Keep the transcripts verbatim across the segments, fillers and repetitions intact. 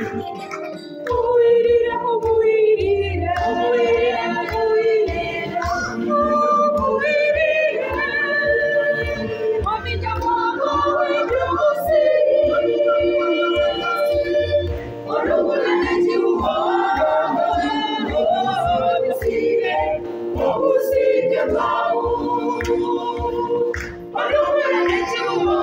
Mubuyirire, mubuyirire, mubuyirire, mubuyirire, mubuyirire. Wamija mwako wejusi, orugula nejibuwa, obusire, obusire bwawu. Orugula nejibuwa,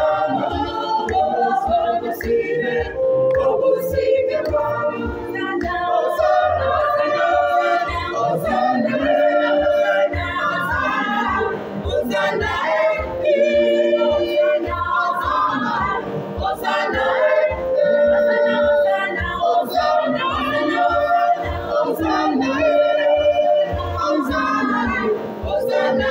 obusire, obusire bwawu. Hosanna, Hosanna, Hosanna, Hosanna, Hosanna, Hosanna, Hosanna,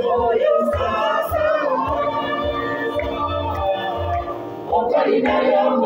Hallelujah.